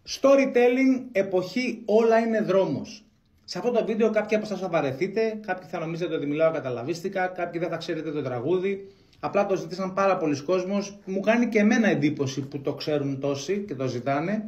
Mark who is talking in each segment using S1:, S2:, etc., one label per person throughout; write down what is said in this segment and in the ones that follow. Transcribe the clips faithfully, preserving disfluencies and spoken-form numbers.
S1: Storytelling, εποχή, όλα είναι δρόμος. Σε αυτό το βίντεο κάποιοι από εσάς θα βαρεθείτε, κάποιοι θα νομίζετε ότι μιλάω καταλαβίστικα, κάποιοι δεν θα ξέρετε το τραγούδι. Απλά το ζήτησαν πάρα πολλοί κόσμος. Μου κάνει και εμένα εντύπωση που το ξέρουν τόσοι και το ζητάνε.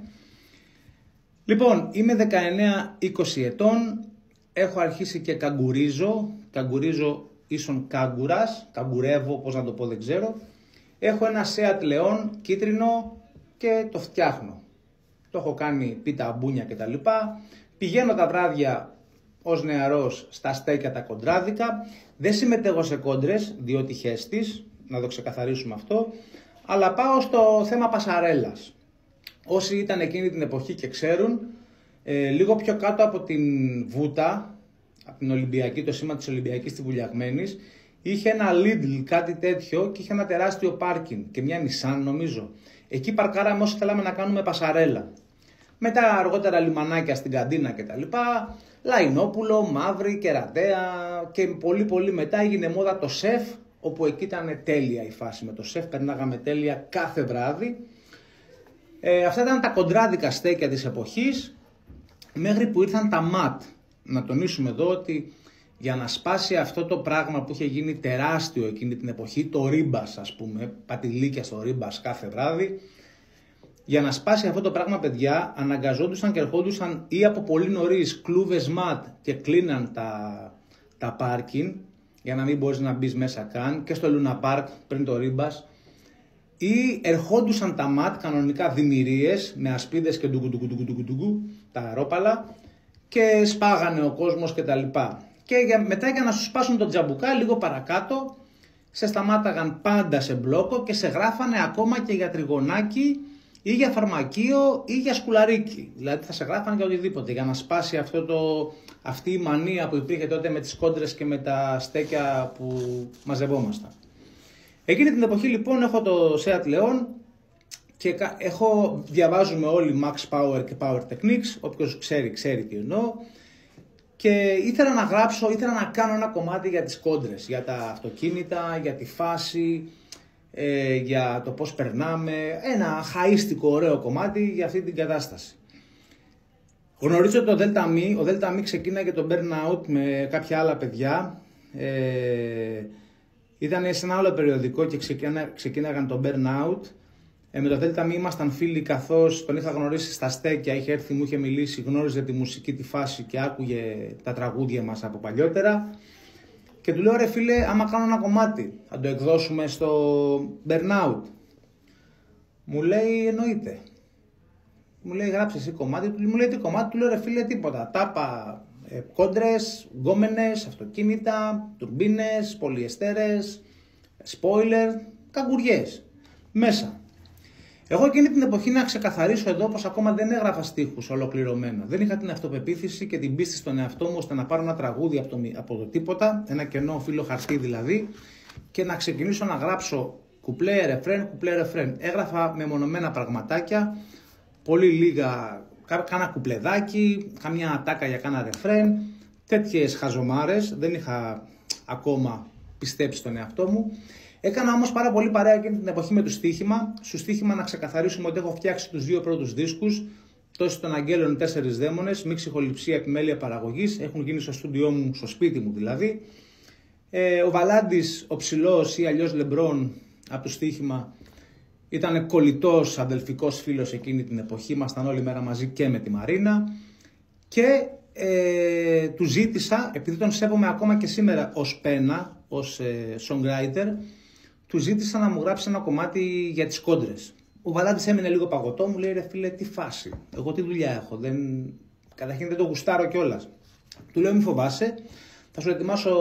S1: Λοιπόν, είμαι δεκαεννέα είκοσι ετών, έχω αρχίσει και καγκουρίζω. Καγκουρίζω ίσον κάγκουρας, καγκουρεύω, πώς να το πω δεν ξέρω. Έχω ένα Seat Leon κίτρινο και το φτιάχνω. Το έχω κάνει πίτα, μπούνια κτλ. Πηγαίνω τα βράδια ως νεαρός στα στέκια τα κοντράδικα. Δεν συμμετέχω σε κόντρες, διότι χέστης, να το ξεκαθαρίσουμε αυτό. Αλλά πάω στο θέμα πασαρέλας. Όσοι ήταν εκείνη την εποχή και ξέρουν, ε, λίγο πιο κάτω από την Βούτα, από την Ολυμπιακή, το σήμα της Ολυμπιακής της Βουλιαγμένης, είχε ένα Lidl, κάτι τέτοιο, και είχε ένα τεράστιο πάρκινγκ και μια Nissan νομίζω. Εκεί παρκάραμε όσοι θέλαμε να κάνουμε πασαρέλα. Μετά αργότερα λιμανάκια στην Καντίνα κτλ. Λαϊνόπουλο, Μαύρη, Κερατέα και πολύ πολύ μετά έγινε μόδα το σεφ, όπου εκεί ήταν τέλεια η φάση με το σεφ, περνάγαμε τέλεια κάθε βράδυ. Ε, αυτά ήταν τα κοντράδικα στέκια της εποχής, μέχρι που ήρθαν τα ματ. Να τονίσουμε εδώ ότι για να σπάσει αυτό το πράγμα που είχε γίνει τεράστιο εκείνη την εποχή, το ρίμπας ας πούμε, πατηλίκια στο ρίμπας κάθε βράδυ, για να σπάσει αυτό το πράγμα, παιδιά, αναγκαζόντουσαν και ερχόντουσαν ή από πολύ νωρίς κλούβες ματ και κλείναν τα, τα πάρκινγκ, για να μην μπορείς να μπεις μέσα καν, και στο Λούνα Πάρκ πριν το ρίμπας, ή ερχόντουσαν τα ματ, κανονικά δημιουργίες, με ασπίδες και ντουκου, τα αερόπαλα, και σπάγανε ο κόσμος κτλ. Και για, μετά για να σου σπάσουν το τζαμπουκά λίγο παρακάτω, σε σταμάταγαν πάντα σε μπλόκο και σε γράφανε ακόμα και για τριγωνάκι ή για φαρμακείο ή για σκουλαρίκι. Δηλαδή θα σε γράφανε για οτιδήποτε, για να σπάσει αυτό το, αυτή η μανία που υπήρχε τότε με τις κόντρες και με τα στέκια που μαζευόμασταν. Εκείνη την εποχή λοιπόν έχω το Seat Leon και έχω, διαβάζουμε όλοι Max Power και Power Techniques, όποιος ξέρει ξέρει τι εννοώ. Και ήθελα να γράψω, ήθελα να κάνω ένα κομμάτι για τις κόντρες, για τα αυτοκίνητα, για τη φάση, ε, για το πώς περνάμε, ένα χαΐστικο ωραίο κομμάτι για αυτή την κατάσταση. Γνωρίζω το Delta Me, ο Delta Me ξεκίναγε το Burnout με κάποια άλλα παιδιά, ε, ήταν σε ένα άλλο περιοδικό και ξεκίνα, ξεκίναγαν το Burnout. Ε, με το Delta Me ήμασταν φίλοι, καθώς τον είχα γνωρίσει στα στέκια, είχε έρθει, μου είχε μιλήσει, γνώριζε τη μουσική, τη φάση και άκουγε τα τραγούδια μας από παλιότερα. Και του λέω, ρε φίλε, άμα κάνω ένα κομμάτι, θα το εκδώσουμε στο Burnout. Μου λέει, εννοείται. Μου λέει, γράψε εσύ κομμάτι, μου λέει τι κομμάτι, του λέω, ρε φίλε, τίποτα. Τάπα, ε, κόντρες, γκόμενες, αυτοκίνητα, τουρμπίνες, πολυεστέρες, spoiler, καγκουριές. Μέσα. Εγώ εκείνη την εποχή, να ξεκαθαρίσω εδώ, πως ακόμα δεν έγραφα στίχους ολοκληρωμένα. Δεν είχα την αυτοπεποίθηση και την πίστη στον εαυτό μου ώστε να πάρω ένα τραγούδι από το, από το τίποτα, ένα κενό φύλλο χαρτί δηλαδή, και να ξεκινήσω να γράψω κουπλέ, ρεφρέν, κουπλέ, ρεφρέν. Έγραφα μεμονωμένα πραγματάκια, πολύ λίγα, κάνα κουπλεδάκι, καμιά ατάκα για κάνα ρεφρέν, τέτοιες χαζομάρες. Δεν είχα ακόμα πιστέψει στον εαυτό μου. Έκανα όμως πάρα πολύ παρέα εκείνη την εποχή με το στοίχημα. Στο στοίχημα να ξεκαθαρίσουμε ότι έχω φτιάξει τους δύο πρώτους δίσκους. Τόσοι των Αγγέλων, τέσσερις δαίμονες, μίξη ηχοληψία, επιμέλεια παραγωγής. Έχουν γίνει στο στούντιό μου, στο σπίτι μου δηλαδή. Ε, ο Βαλάντης, ο Ψηλός ή αλλιώς Λεμπρόν από το στοίχημα, ήταν κολλητός αδελφικός φίλος εκείνη την εποχή. Ήμασταν όλη μέρα μαζί και με τη Μαρίνα. Και ε, του ζήτησα, επειδή τον σέβομαι ακόμα και σήμερα ως πένα, ως ε, songwriter, του ζήτησα να μου γράψει ένα κομμάτι για τις κόντρες. Ο Βαλάντης έμεινε λίγο παγωτό, μου λέει, ρε φίλε, τι φάση, εγώ τι δουλειά έχω, δεν... καταρχήν δεν το γουστάρω κιόλας. Του λέω, μη φοβάσαι, θα σου ετοιμάσω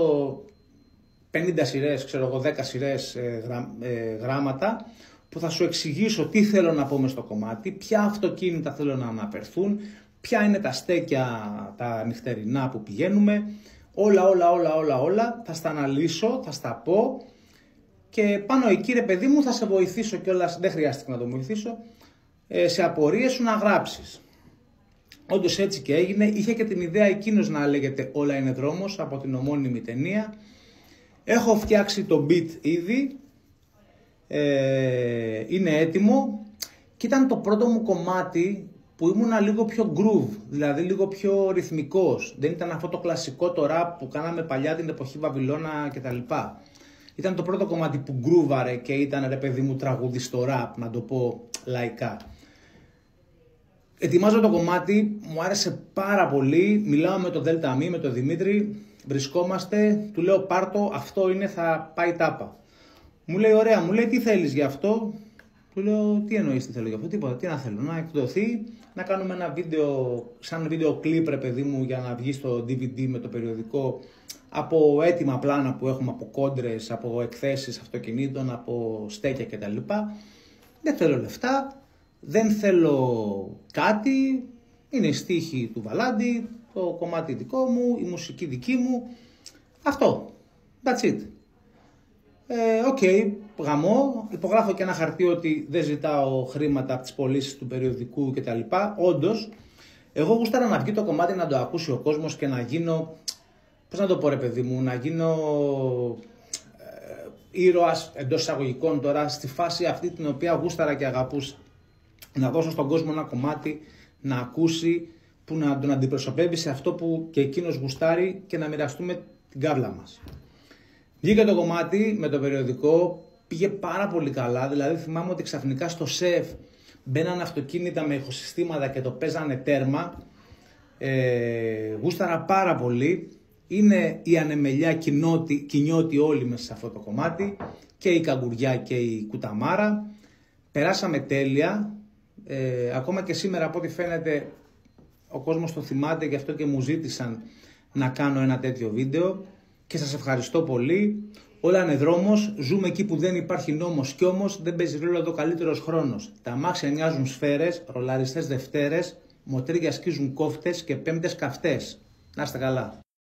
S1: πενήντα σειρές, ξέρω εγώ, δέκα σειρές ε, γρά... ε, γράμματα, που θα σου εξηγήσω τι θέλω να πω μες στο κομμάτι, ποια αυτοκίνητα θέλω να αναφερθούν, ποια είναι τα στέκια, τα νυχτερινά που πηγαίνουμε, όλα, όλα, όλα, όλα, όλα, θα στα αναλύσω, θα στα πω. Και πάνω εκεί, ρε παιδί μου, θα σε βοηθήσω κιόλας, δεν χρειάστηκε να το βοηθήσω, σε απορίες σου να γράψεις. Όντως έτσι και έγινε. Είχε και την ιδέα εκείνος να λέγεται «Όλα είναι δρόμος» από την ομώνυμη ταινία. Έχω φτιάξει το beat ήδη, ε, είναι έτοιμο και ήταν το πρώτο μου κομμάτι που ήμουνα λίγο πιο groove, δηλαδή λίγο πιο ρυθμικός. Δεν ήταν αυτό το κλασικό το rap που κάναμε παλιά την εποχή Βαβυλώνα κτλ. Ήταν το πρώτο κομμάτι που γκρούβαρε και ήταν, ρε παιδί μου, τραγούδι στο rap, να το πω λαϊκά. Ετοιμάζω το κομμάτι, μου άρεσε πάρα πολύ, μιλάω με τον Δέλτα Μη, με τον Δημήτρη, βρισκόμαστε, του λέω πάρτο, αυτό είναι, θα πάει τάπα. Μου λέει ωραία, μου λέει τι θέλεις γι' αυτό, του λέω τι εννοείς τι θέλω γι' αυτό, τίποτα, τι να θέλω, να εκδοθεί, να κάνουμε ένα βίντεο, σαν βίντεο κλιπ, ρε παιδί μου, για να βγει στο ντι βι ντι με το περιοδικό, από έτοιμα πλάνα που έχουμε, από κόντρες, από εκθέσεις αυτοκινήτων, από στέκια κτλ. Δεν θέλω λεφτά, δεν θέλω κάτι, είναι η στίχη του Βαλάντη, το κομμάτι δικό μου, η μουσική δική μου, αυτό, that's it. Οκ, ε, okay, γαμώ, υπογράφω και ένα χαρτί ότι δεν ζητάω χρήματα από τις πωλήσεις του περιοδικού κτλ. Όντως, εγώ γούσταρα να βγει το κομμάτι να το ακούσει ο κόσμος και να γίνω, πώς να το πω ρε παιδί μου, να γίνω ε, ήρωας εντός εισαγωγικών τώρα στη φάση αυτή την οποία γούσταρα και αγαπούσα. Να δώσω στον κόσμο ένα κομμάτι να ακούσει, που να τον αντιπροσωπεύει σε αυτό που και εκείνος γουστάρει και να μοιραστούμε την κάβλα μας. Βγήκε το κομμάτι με το περιοδικό, πήγε πάρα πολύ καλά, δηλαδή θυμάμαι ότι ξαφνικά στο ΣΕΦ μπαίνανε αυτοκίνητα με ηχοσυστήματα και το παίζανε τέρμα, ε, γούσταρα πάρα πολύ, είναι η ανεμελιά κοινότη, κοινιώτη όλοι μέσα σε αυτό το κομμάτι, και η καγκουριά και η κουταμάρα, περάσαμε τέλεια, ε, ακόμα και σήμερα από ό,τι φαίνεται ο κόσμος το θυμάται, γι' αυτό και μου ζήτησαν να κάνω ένα τέτοιο βίντεο. Και σας ευχαριστώ πολύ. Όλα είναι δρόμος, ζούμε εκεί που δεν υπάρχει νόμος κι όμως δεν παίζει ρόλο εδώ καλύτερος χρόνος. Τα αμάξια μοιάζουν σφαίρες, ρολαριστές Δευτέρες, μοτρίδια σκίζουν κόφτες και πέμπτες καυτές. Να είστε καλά.